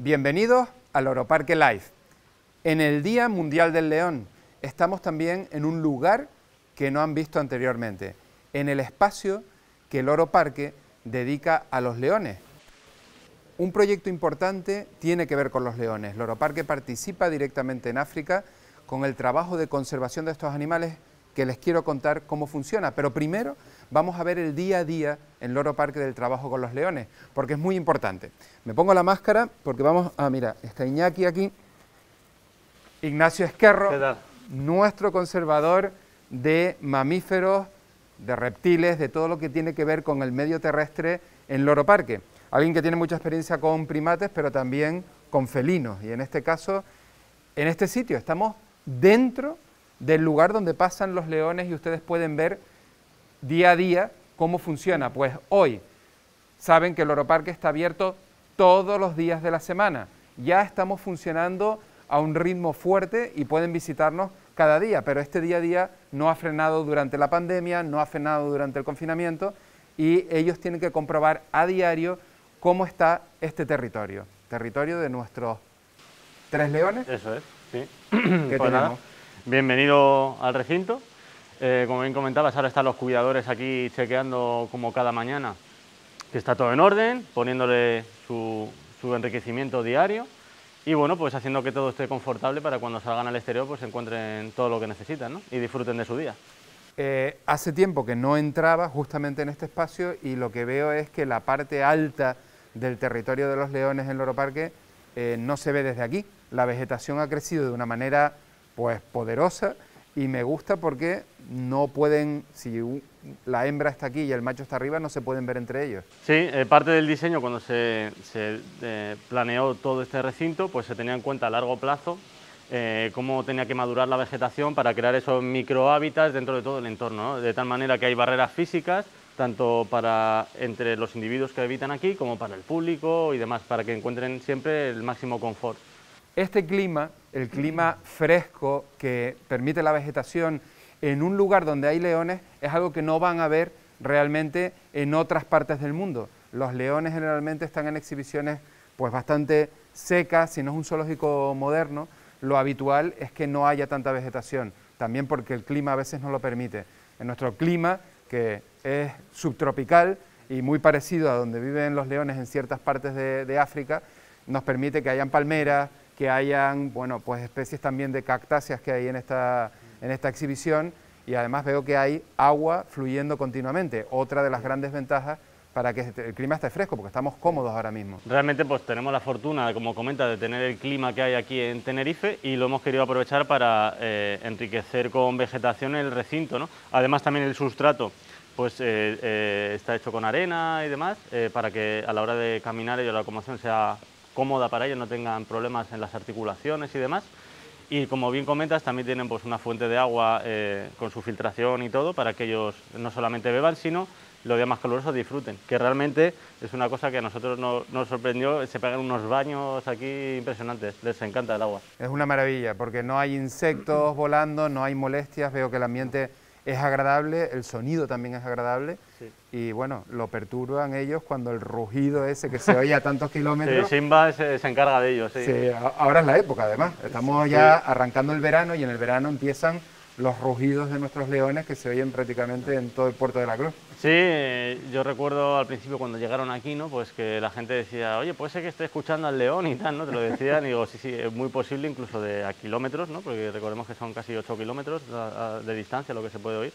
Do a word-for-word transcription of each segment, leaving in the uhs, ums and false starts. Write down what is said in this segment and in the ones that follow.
Bienvenidos a Loro Parque Life. En el Día Mundial del León estamos también en un lugar que no han visto anteriormente, en el espacio que Loro Parque dedica a los leones. Un proyecto importante tiene que ver con los leones. Loro Parque participa directamente en África con el trabajo de conservación de estos animales que les quiero contar cómo funciona. Pero primero vamos a ver el día a día en Loro Parque del trabajo con los leones, porque es muy importante. Me pongo la máscara porque vamos a, mira, está Iñaki aquí, Ignacio Esquerro, ¿qué tal? Nuestro conservador de mamíferos, de reptiles, de todo lo que tiene que ver con el medio terrestre en Loro Parque. Alguien que tiene mucha experiencia con primates, pero también con felinos. Y en este caso, en este sitio, estamos dentro del lugar donde pasan los leones y ustedes pueden ver día a día cómo funciona. Pues hoy saben que el Loro Parque está abierto todos los días de la semana. Ya estamos funcionando a un ritmo fuerte y pueden visitarnos cada día, pero este día a día no ha frenado durante la pandemia, no ha frenado durante el confinamiento y ellos tienen que comprobar a diario cómo está este territorio, territorio de nuestros tres leones. Eso es, sí. ¿Qué Pues nada, tenemos? bienvenido al recinto. Eh, como bien comentabas, ahora están los cuidadores aquí chequeando como cada mañana que está todo en orden, poniéndole su, su enriquecimiento diario y bueno, pues haciendo que todo esté confortable para cuando salgan al exterior pues encuentren todo lo que necesitan, ¿no? Y disfruten de su día. Eh, hace tiempo que no entraba justamente en este espacio y lo que veo es que la parte alta del territorio de los leones en Loro Parque eh, no se ve desde aquí. La vegetación ha crecido de una manera pues poderosa y me gusta porque no pueden, si la hembra está aquí y el macho está arriba, no se pueden ver entre ellos. Sí, eh, parte del diseño cuando se, se eh, planeó todo este recinto, pues se tenía en cuenta a largo plazo eh, cómo tenía que madurar la vegetación para crear esos microhábitats dentro de todo el entorno, ¿no? De tal manera que hay barreras físicas, tanto para entre los individuos que habitan aquí como para el público y demás, para que encuentren siempre el máximo confort. Este clima, el clima fresco que permite la vegetación en un lugar donde hay leones, es algo que no van a ver realmente en otras partes del mundo. Los leones generalmente están en exhibiciones pues bastante secas, si no es un zoológico moderno, lo habitual es que no haya tanta vegetación, también porque el clima a veces no lo permite. En nuestro clima, que es subtropical y muy parecido a donde viven los leones en ciertas partes de, de África, nos permite que hayan palmeras, que hayan, bueno, pues especies también de cactáceas que hay en esta, en esta exhibición y además veo que hay agua fluyendo continuamente, otra de las grandes ventajas para que el clima esté fresco, porque estamos cómodos ahora mismo. Realmente pues tenemos la fortuna, como comenta, de tener el clima que hay aquí en Tenerife y lo hemos querido aprovechar para eh, enriquecer con vegetación el recinto, ¿no? Además también el sustrato pues eh, eh, está hecho con arena y demás, eh, para que a la hora de caminar ellos la locomoción sea cómoda para ellos, no tengan problemas en las articulaciones y demás. Y como bien comentas, también tienen pues una fuente de agua eh, con su filtración y todo, para que ellos no solamente beban, sino los días más calurosos disfruten, que realmente es una cosa que a nosotros nos, nos sorprendió, se pegan unos baños aquí impresionantes, les encanta el agua. Es una maravilla, porque no hay insectos volando, no hay molestias, veo que el ambiente es agradable, el sonido también es agradable, sí. Y bueno, lo perturban ellos cuando el rugido ese que se oye a tantos kilómetros... Sí, Simba se, se encarga de ellos, sí. Sí, ahora es la época además, estamos ya arrancando el verano y en el verano empiezan los rugidos de nuestros leones que se oyen prácticamente en todo el puerto de la Cruz. Sí, yo recuerdo al principio cuando llegaron aquí, ¿no? Pues que la gente decía, oye, puede ser que esté escuchando al león y tal, ¿no? Te lo decían y digo, sí, sí, es muy posible incluso de a kilómetros, ¿no? Porque recordemos que son casi ocho kilómetros de distancia lo que se puede oír.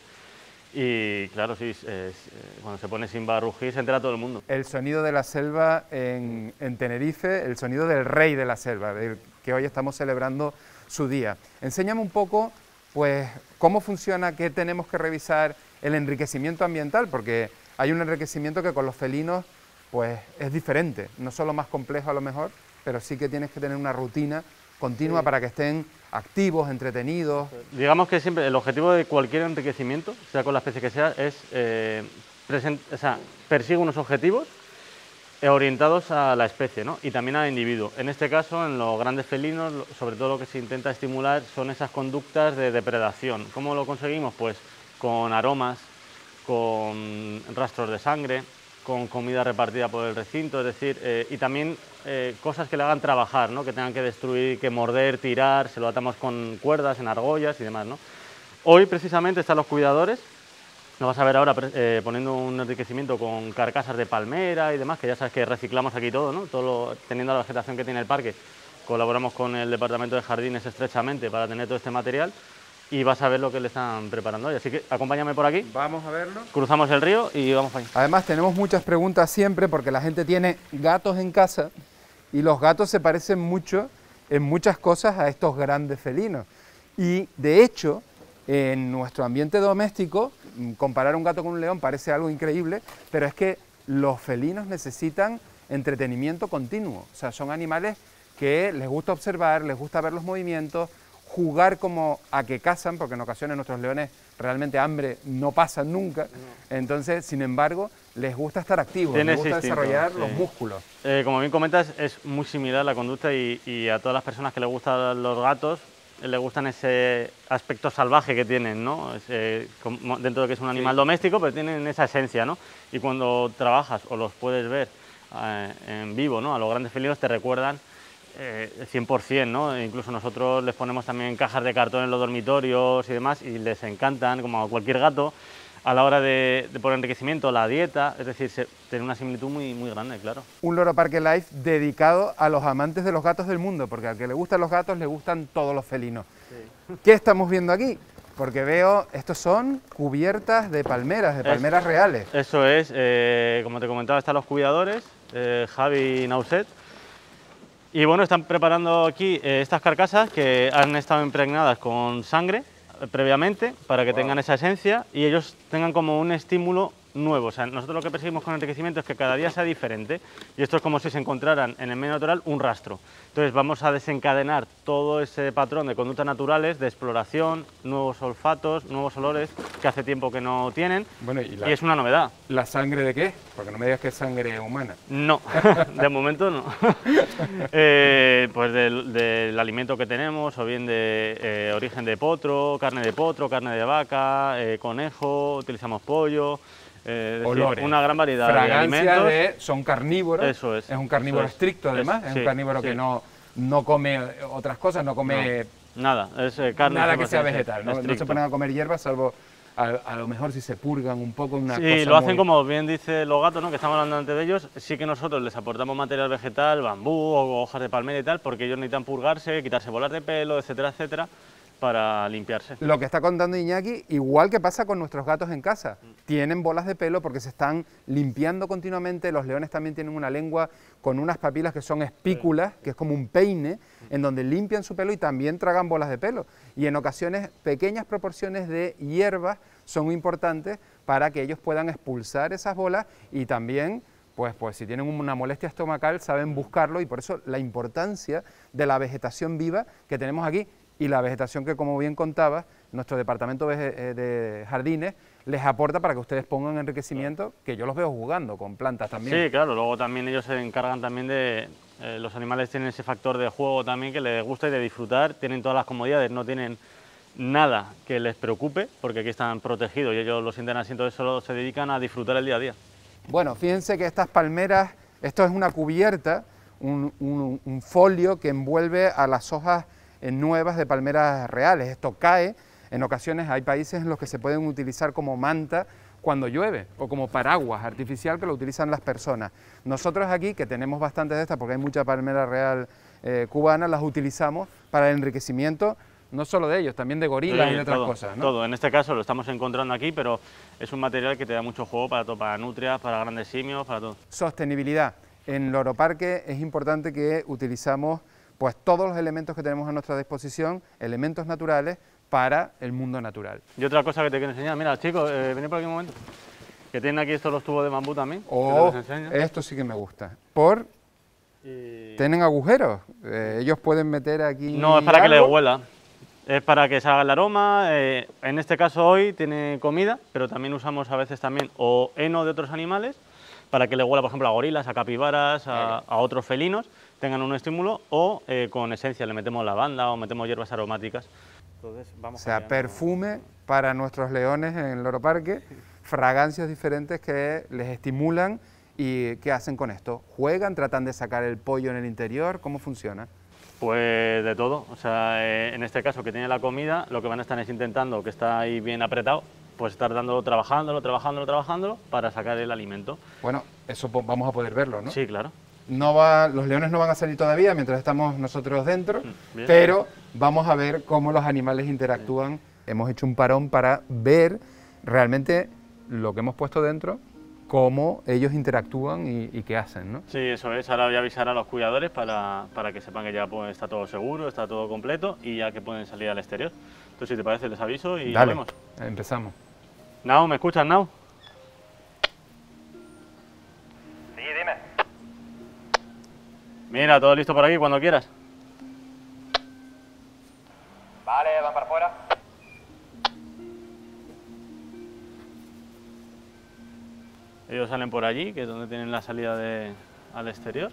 Y claro, sí, es, es, cuando se pone Simba a rugir se entera todo el mundo. El sonido de la selva en, en Tenerife, el sonido del rey de la selva, del que hoy estamos celebrando su día. Enséñame un poco, pues, cómo funciona, qué tenemos que revisar, el enriquecimiento ambiental, porque hay un enriquecimiento que con los felinos, pues, es diferente, no solo más complejo a lo mejor, pero sí que tienes que tener una rutina continua, sí, para que estén activos, entretenidos. Digamos que siempre el objetivo de cualquier enriquecimiento, sea con la especie que sea, es eh, present, o sea, persigue unos objetivos orientados a la especie, ¿no? Y también al individuo. En este caso, en los grandes felinos, sobre todo lo que se intenta estimular son esas conductas de depredación. ¿Cómo lo conseguimos? Pues con aromas, con rastros de sangre, con comida repartida por el recinto, es decir, eh, y también eh, cosas que le hagan trabajar, ¿no? Que tengan que destruir, que morder, tirar, se lo atamos con cuerdas, en argollas y demás, ¿no? Hoy precisamente están los cuidadores, nos vas a ver ahora eh, poniendo un enriquecimiento con carcasas de palmera y demás, que ya sabes que reciclamos aquí todo, ¿no? Todo lo, teniendo la vegetación que tiene el parque, colaboramos con el departamento de jardines estrechamente para tener todo este material. Y vas a ver lo que le están preparando hoy. Así que acompáñame por aquí. Vamos a verlo. Cruzamos el río y vamos para allá. Además tenemos muchas preguntas siempre porque la gente tiene gatos en casa y los gatos se parecen mucho en muchas cosas a estos grandes felinos. Y de hecho, en nuestro ambiente doméstico, comparar un gato con un león parece algo increíble, pero es que los felinos necesitan entretenimiento continuo. O sea, son animales que les gusta observar, les gusta ver los movimientos, jugar como a que cazan, porque en ocasiones nuestros leones realmente hambre no pasan nunca, entonces, sin embargo, les gusta estar activos, les gusta instinto, desarrollar sí. los músculos. Eh, como bien comentas, es muy similar la conducta y, y a todas las personas que les gustan los gatos, les gustan ese aspecto salvaje que tienen, ¿no? Ese, dentro de que es un animal sí. doméstico, pero tienen esa esencia, ¿no? Y cuando trabajas o los puedes ver eh, en vivo, ¿no? A los grandes felinos te recuerdan Eh, cien por cien, ¿no? Incluso nosotros les ponemos también cajas de cartón en los dormitorios y demás y les encantan, como a cualquier gato, a la hora de, de por enriquecimiento, la dieta, es decir, se, tiene una similitud muy, muy grande, claro. Un Loro Parque Life dedicado a los amantes de los gatos del mundo, porque al que le gustan los gatos, le gustan todos los felinos. Sí. ¿Qué estamos viendo aquí? Porque veo, estos son cubiertas de palmeras, de palmeras es, reales. Eso es, eh, como te comentaba, están los cuidadores, eh, Javi y Nauset. Y bueno, están preparando aquí eh, estas carcasas que han estado impregnadas con sangre eh, previamente para que wow. tengan esa esencia y ellos tengan como un estímulo nuevo. O sea, nosotros lo que perseguimos con el enriquecimiento es que cada día sea diferente y esto es como si se encontraran en el medio natural un rastro. Entonces vamos a desencadenar todo ese patrón de conductas naturales, de exploración, nuevos olfatos, nuevos olores que hace tiempo que no tienen bueno, y, la, y es una novedad. ¿La sangre de qué? Porque no me digas que es sangre humana. No, de momento no. eh, pues del, del alimento que tenemos o bien de eh, origen de potro, carne de potro, carne de vaca, eh, conejo, utilizamos pollo. Eh, decir, olores, una gran variedad fragancia de alimentos. De, son carnívoros, eso es, es un carnívoro es, estricto además, es, es un carnívoro sí. que no, no come otras cosas, no come no, nada, es eh, carne nada que sea vegetal, no, no se ponen a comer hierbas salvo a, a lo mejor si se purgan un poco una sí, cosa. Sí, lo hacen muy... como bien dice los gatos, ¿no? Que estamos hablando antes de ellos, sí que nosotros les aportamos material vegetal, bambú o hojas de palmera y tal, porque ellos necesitan purgarse, quitarse bolas de pelo, etcétera, etcétera, para limpiarse. Lo que está contando Iñaki, igual que pasa con nuestros gatos en casa, mm. tienen bolas de pelo porque se están limpiando continuamente, los leones también tienen una lengua con unas papilas que son espículas, sí. que es como un peine, mm. en donde limpian su pelo y también tragan bolas de pelo. Y en ocasiones pequeñas proporciones de hierbas son muy importantes para que ellos puedan expulsar esas bolas y también, pues, pues si tienen una molestia estomacal, saben buscarlo y por eso la importancia de la vegetación viva que tenemos aquí. Y la vegetación que, como bien contaba, nuestro departamento de jardines les aporta para que ustedes pongan enriquecimiento, que yo los veo jugando con plantas también. Sí, claro, luego también ellos se encargan también de... Eh, los animales tienen ese factor de juego también que les gusta y de disfrutar, tienen todas las comodidades, no tienen nada que les preocupe, porque aquí están protegidos y ellos lo sienten así, entonces solo se dedican a disfrutar el día a día. Bueno, fíjense que estas palmeras, esto es una cubierta, un, un, un folio que envuelve a las hojas nuevas de palmeras reales. Esto cae, en ocasiones hay países en los que se pueden utilizar como manta cuando llueve o como paraguas artificial que lo utilizan las personas. Nosotros aquí, que tenemos bastantes de estas porque hay mucha palmera real eh, cubana, las utilizamos para el enriquecimiento no solo de ellos, también de gorilas sí, y de otras todo, cosas, ¿no? Todo, en este caso lo estamos encontrando aquí, pero es un material que te da mucho juego para todo, para nutrias, para grandes simios, para todo. Sostenibilidad. En Loro Parque es importante que utilizamos pues todos los elementos que tenemos a nuestra disposición, elementos naturales para el mundo natural. Y otra cosa que te quiero enseñar, mira chicos, eh, venid por aquí un momento, que tienen aquí estos los tubos de bambú también. Oh, esto sí que me gusta. Por, y... tienen agujeros, eh, ellos pueden meter aquí... No, es para algo. que les huela, es para que salga el aroma, eh, en este caso hoy tiene comida, pero también usamos a veces también o heno de otros animales, para que le huela, por ejemplo, a gorilas, a capibaras, a, a otros felinos, tengan un estímulo, o eh, con esencia, le metemos lavanda o metemos hierbas aromáticas. Entonces, vamos o sea, cambiando. Perfume para nuestros leones en el Loro Parque, fragancias diferentes que les estimulan ¿Y qué hacen con esto? ¿Juegan? ¿Tratan de sacar el pollo en el interior? ¿Cómo funciona? Pues de todo, o sea, eh, en este caso que tiene la comida, lo que van a estar es intentando, que está ahí bien apretado, pues estar dándolo, trabajándolo, trabajándolo, trabajándolo, para sacar el alimento. Bueno, eso vamos a poder verlo, ¿no? Sí, claro. No va, los leones no van a salir todavía mientras estamos nosotros dentro, Bien. Pero vamos a ver cómo los animales interactúan. Bien. Hemos hecho un parón para ver realmente lo que hemos puesto dentro, cómo ellos interactúan y, y qué hacen, ¿no? Sí, eso es. Ahora voy a avisar a los cuidadores para, para que sepan que ya pues, está todo seguro, está todo completo y ya que pueden salir al exterior. Entonces, si te parece, les aviso y Dale, lo vemos. Empezamos. Nao, ¿me escuchas, Nao? Sí, dime. Mira, todo listo por aquí cuando quieras. Vale, van para afuera. Ellos salen por allí, que es donde tienen la salida de, al exterior.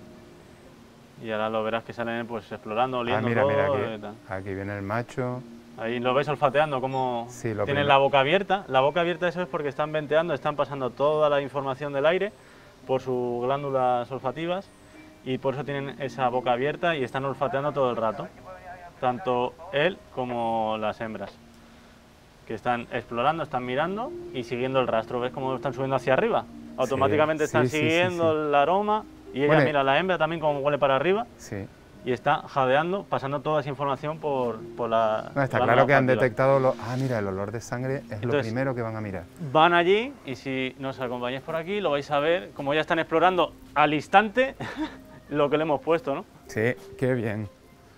Y ahora lo verás que salen pues explorando, oliendo ah, mira, todo. Mira, y aquí, tal. aquí viene el macho. Ahí lo ves olfateando, como sí, tienen primero. la boca abierta. La boca abierta eso es porque están venteando, están pasando toda la información del aire por sus glándulas olfativas y por eso tienen esa boca abierta y están olfateando todo el rato. Tanto él como las hembras, que están explorando, están mirando y siguiendo el rastro. ¿Ves cómo están subiendo hacia arriba? Automáticamente sí, están sí, siguiendo sí, sí, sí. el aroma y ella bueno, mira a la hembra también como huele para arriba. Sí. Y está jadeando, pasando toda esa información por, por la... No, está la claro que han olfativa. detectado... Lo, ah, mira, el olor de sangre es Entonces, lo primero que van a mirar. Van allí y si nos acompañáis por aquí lo vais a ver, como ya están explorando al instante lo que le hemos puesto, ¿no? Sí, qué bien.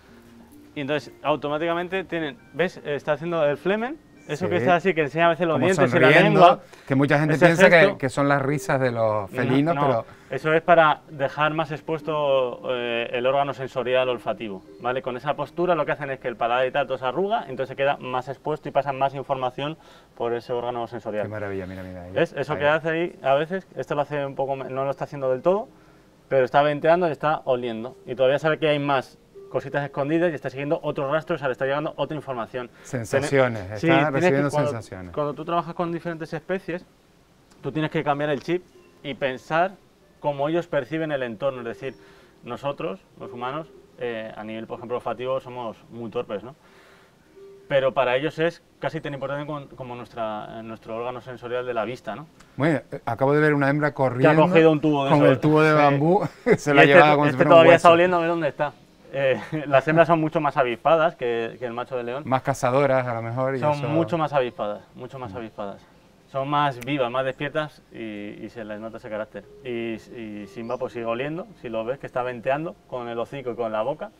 Y entonces automáticamente tienen... ¿Ves? Está haciendo el flemen. Eso sí. que está así, que enseña a veces los como dientes y la lengua. Que mucha gente ese piensa gesto, que, que son las risas de los felinos, no, no, pero... Eso es para dejar más expuesto eh, el órgano sensorial olfativo, ¿vale? Con esa postura lo que hacen es que el paladar y tal todo se arruga, entonces se queda más expuesto y pasan más información por ese órgano sensorial. Qué maravilla, mira, mira. Ahí, ¿Ves? Eso ahí. que hace ahí a veces, esto lo hace un poco, no lo está haciendo del todo, pero está venteando y está oliendo. Y todavía sabe que hay más cositas escondidas y está siguiendo otros rastros, le está llegando otra información. Sensaciones, Ten... está sí, recibiendo que cuando, sensaciones. Cuando tú trabajas con diferentes especies, tú tienes que cambiar el chip y pensar cómo ellos perciben el entorno. Es decir, nosotros, los humanos, eh, a nivel, por ejemplo, olfativo, somos muy torpes, ¿no? Pero para ellos es casi tan importante como, como nuestra, nuestro órgano sensorial de la vista, ¿no? Bueno, acabo de ver una hembra corriendo que ha cogido un tubo de con eso, el tubo de sí. bambú, se y la este, llevaba como este si fuera todavía un está hueso. oliendo a ver dónde está. Eh, las hembras son mucho más avispadas que, que el macho de león. Más cazadoras, a lo mejor. Y son eso... mucho más avispadas, mucho más avispadas. Son más vivas, más despiertas y, y se les nota ese carácter. Y, y Simba pues sigue oliendo, si lo ves que está venteando con el hocico y con la boca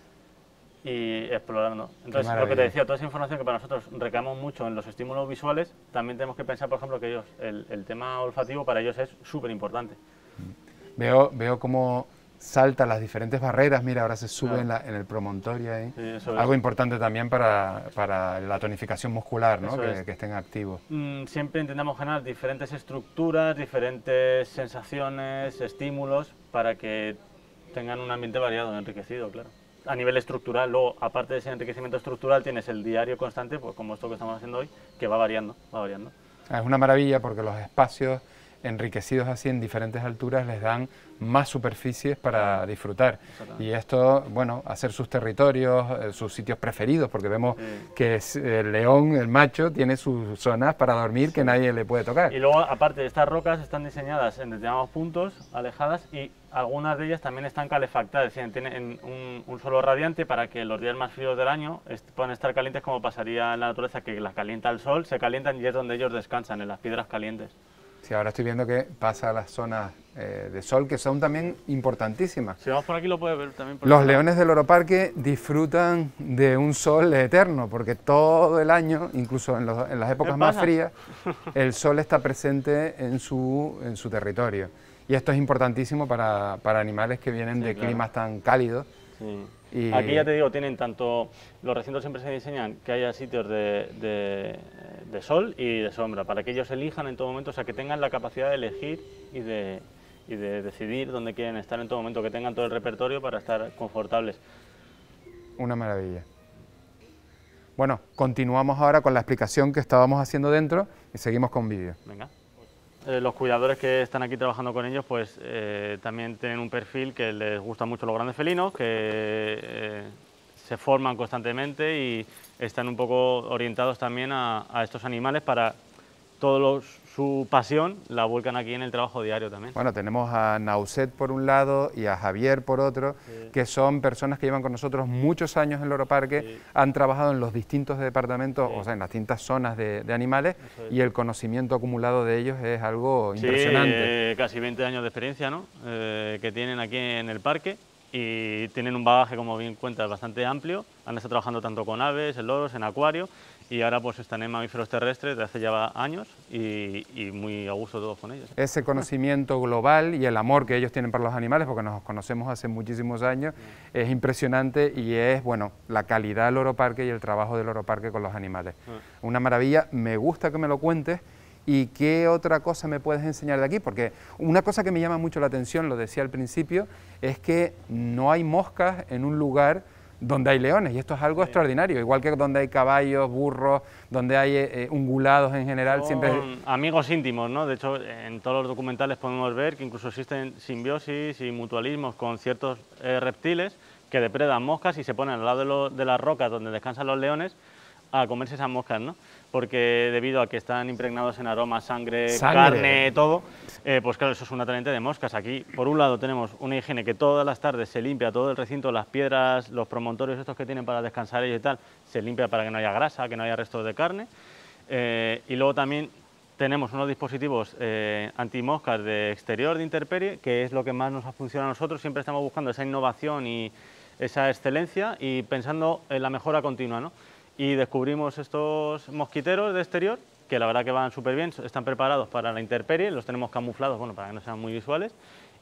y explorando. Entonces, lo que te decía, toda esa información que para nosotros recaemos mucho en los estímulos visuales, también tenemos que pensar, por ejemplo, que ellos, el, el tema olfativo para ellos es súper importante. Veo, veo cómo salta las diferentes barreras, mira, ahora se sube claro. en, la, en el promontorio ahí. Sí, eso Algo es. importante también para, para la tonificación muscular, ¿no? Que, es. que estén activos. Mm, siempre intentamos generar diferentes estructuras, diferentes sensaciones, estímulos, para que tengan un ambiente variado, enriquecido, claro. A nivel estructural, luego, aparte de ese enriquecimiento estructural, tienes el diario constante, pues como esto que estamos haciendo hoy, que va variando, va variando. Es una maravilla porque los espacios enriquecidos así en diferentes alturas les dan más superficies para disfrutar. Y esto, bueno, hacer sus territorios, eh, sus sitios preferidos, porque vemos sí. que es, el león, el macho, tiene sus zonas para dormir sí. que nadie le puede tocar. Y luego, aparte de estas rocas, están diseñadas en determinados puntos, alejadas, y algunas de ellas también están calefactadas, es decir, tienen un, un suelo radiante para que los días más fríos del año puedan estar calientes, como pasaría en la naturaleza, que las calienta el sol, se calientan y es donde ellos descansan, en las piedras calientes. Sí, ahora estoy viendo que pasa a las zonas eh, de sol, que son también importantísimas. Si vamos por aquí lo puedes ver también. Por Los leones del Loro Parque disfrutan de un sol eterno, porque todo el año, incluso en, los, en las épocas más frías, el sol está presente en su, en su territorio. Y esto es importantísimo para, para animales que vienen sí, de claro. climas tan cálidos. Sí. Y... Aquí ya te digo, tienen tanto, los recintos siempre se diseñan que haya sitios de, de, de sol y de sombra, para que ellos elijan en todo momento, o sea, que tengan la capacidad de elegir y de, y de decidir dónde quieren estar en todo momento, que tengan todo el repertorio para estar confortables. Una maravilla. Bueno, continuamos ahora con la explicación que estábamos haciendo dentro y seguimos con vídeo. Venga. eh, los cuidadores que están aquí trabajando con ellos, pues eh, también tienen un perfil que les gusta mucho los grandes felinos, que eh, se forman constantemente y están un poco orientados también a, a estos animales para todo los, su pasión la vuelcan aquí en el trabajo diario también. Bueno, tenemos a Nauset por un lado y a Javier por otro, sí. que son personas que llevan con nosotros muchos años en Loro Parque, sí. han trabajado en los distintos departamentos, sí. o sea, en las distintas zonas de, de animales, es. y el conocimiento acumulado de ellos es algo impresionante. Sí, eh, casi veinte años de experiencia, ¿no?, eh, que tienen aquí en el parque, y tienen un bagaje, como bien cuentas, bastante amplio. Han estado trabajando tanto con aves, en loros, en acuario, y ahora pues están en mamíferos terrestres desde hace ya años y, y muy a gusto todos con ellos. Ese conocimiento global y el amor que ellos tienen para los animales, porque nos conocemos hace muchísimos años, sí. es impresionante, y es, bueno, la calidad del Loro Parque y el trabajo del Loro Parque con los animales. Sí. Una maravilla. Me gusta que me lo cuentes. ¿Y qué otra cosa me puedes enseñar de aquí? Porque una cosa que me llama mucho la atención, lo decía al principio, es que no hay moscas en un lugar donde hay leones, y esto es algo sí. extraordinario, igual que donde hay caballos, burros, donde hay eh, ungulados en general. Son siempre amigos íntimos, ¿no? De hecho, en todos los documentales podemos ver que incluso existen simbiosis y mutualismos con ciertos eh, reptiles que depredan moscas y se ponen al lado de, lo, de las rocas donde descansan los leones a comerse esas moscas, ¿no? Porque debido a que están impregnados en aromas, sangre, sangre. carne, todo, eh, pues claro, eso es un atrayente de moscas. Aquí, por un lado, tenemos una higiene que todas las tardes se limpia todo el recinto, las piedras, los promontorios estos que tienen para descansar ellos y tal, se limpia para que no haya grasa, que no haya restos de carne. Eh, y luego también tenemos unos dispositivos eh, antimoscas de exterior, de intemperie, que es lo que más nos ha funcionado a nosotros. Siempre estamos buscando esa innovación y esa excelencia y pensando en la mejora continua, ¿no? Y descubrimos estos mosquiteros de exterior, que la verdad que van súper bien, están preparados para la intemperie, los tenemos camuflados, bueno, para que no sean muy visuales,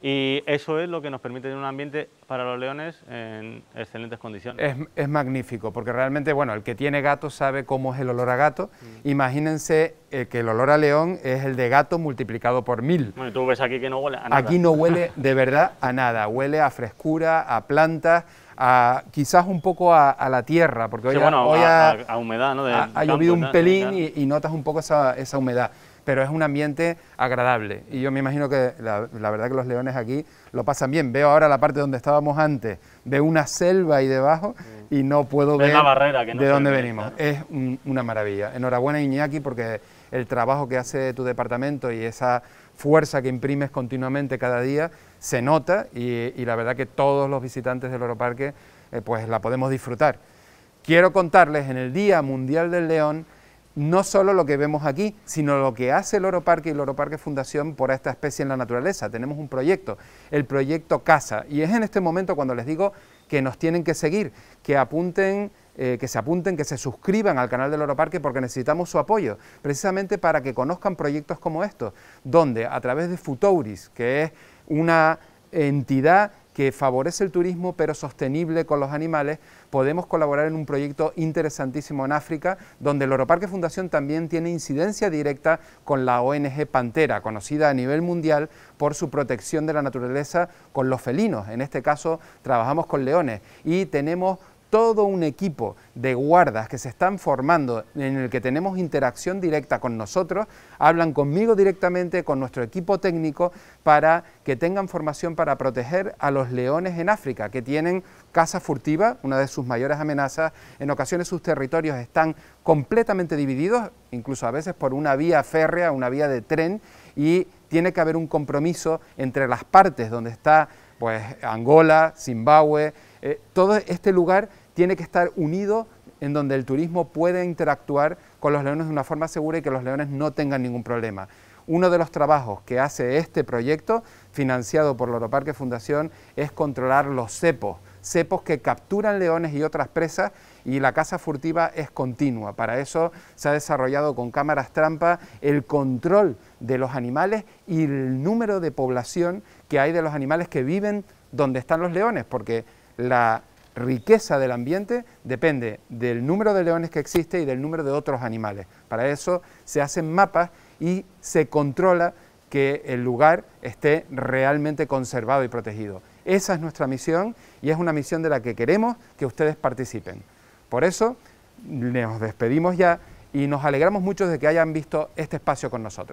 y eso es lo que nos permite tener un ambiente para los leones en excelentes condiciones. Es, es magnífico, porque realmente, bueno, el que tiene gato sabe cómo es el olor a gato. Mm. Imagínense eh, que el olor a león es el de gato multiplicado por mil. Bueno, tú ves aquí que no huele a nada. Aquí no huele de verdad a nada, huele a frescura, a plantas, a, quizás un poco a, a la tierra, porque hoy, sí, bueno, hoy a, ha, a, a humedad, ¿no? De ha, ha llovido un pelín y, y notas un poco esa, esa humedad, pero es un ambiente agradable, y yo me imagino que la, la verdad que los leones aquí lo pasan bien. Veo ahora la parte donde estábamos antes, de una selva ahí debajo, sí. y no puedo ver la barrera, que no de dónde venimos. Claro. Es un, una maravilla. Enhorabuena, Iñaki, porque el trabajo que hace tu departamento y esa fuerza que imprimes continuamente cada día se nota, y, y la verdad que todos los visitantes del Loro Parque eh, pues la podemos disfrutar. Quiero contarles, en el Día Mundial del León, no solo lo que vemos aquí, sino lo que hace Loro Parque y Loro Parque Fundación por esta especie en la naturaleza. Tenemos un proyecto, el proyecto Casa, y es en este momento cuando les digo que nos tienen que seguir, que apunten, eh, que se apunten, que se suscriban al canal de Loro Parque, porque necesitamos su apoyo, precisamente para que conozcan proyectos como estos, donde a través de Futouris, que es una entidad que favorece el turismo pero sostenible con los animales, podemos colaborar en un proyecto interesantísimo en África, donde Loro Parque Fundación también tiene incidencia directa con la O N G Pantera, conocida a nivel mundial por su protección de la naturaleza con los felinos. En este caso trabajamos con leones, y tenemos todo un equipo de guardas que se están formando, en el que tenemos interacción directa con nosotros, hablan conmigo directamente, con nuestro equipo técnico, para que tengan formación para proteger a los leones en África, que tienen caza furtiva, una de sus mayores amenazas. En ocasiones sus territorios están completamente divididos, incluso a veces por una vía férrea, una vía de tren, y tiene que haber un compromiso entre las partes donde está pues Angola, Zimbabue, eh, todo este lugar tiene que estar unido, en donde el turismo puede interactuar con los leones de una forma segura y que los leones no tengan ningún problema. Uno de los trabajos que hace este proyecto, financiado por Loro Parque Fundación, es controlar los cepos, cepos que capturan leones y otras presas, y la caza furtiva es continua. Para eso se ha desarrollado con cámaras trampa el control de los animales y el número de población que hay de los animales que viven donde están los leones, porque la riqueza del ambiente depende del número de leones que existe y del número de otros animales. Para eso se hacen mapas y se controla que el lugar esté realmente conservado y protegido. Esa es nuestra misión, y es una misión de la que queremos que ustedes participen. Por eso nos despedimos ya, y nos alegramos mucho de que hayan visto este espacio con nosotros.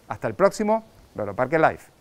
Hasta el próximo Loro Parque Life.